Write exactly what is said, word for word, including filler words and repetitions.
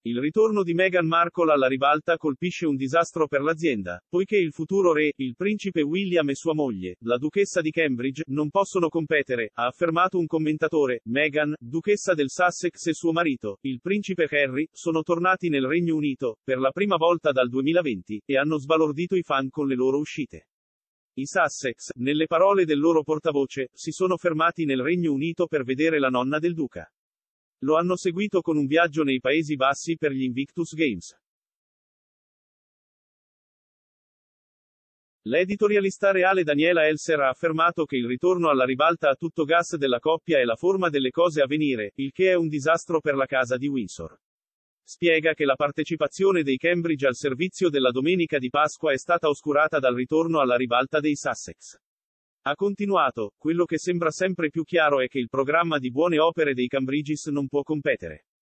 Il ritorno di Meghan Markle alla ribalta colpisce un disastro per l'azienda, poiché il futuro re, il principe William e sua moglie, la duchessa di Cambridge, non possono competere, ha affermato un commentatore. Meghan, duchessa del Sussex e suo marito, il principe Harry, sono tornati nel Regno Unito, per la prima volta dal duemilaventi, e hanno sbalordito i fan con le loro uscite. I Sussex, nelle parole del loro portavoce, si sono fermati nel Regno Unito per vedere la nonna del duca. Lo hanno seguito con un viaggio nei Paesi Bassi per gli Invictus Games. L'editorialista reale Daniela Elser ha affermato che il ritorno alla ribalta a tutto gas della coppia è la forma delle cose a venire, il che è un disastro per la casa di Windsor. Spiega che la partecipazione dei Cambridge al servizio della domenica di Pasqua è stata oscurata dal ritorno alla ribalta dei Sussex. Ha continuato, quello che sembra sempre più chiaro è che il programma di buone opere dei Cambridges non può competere.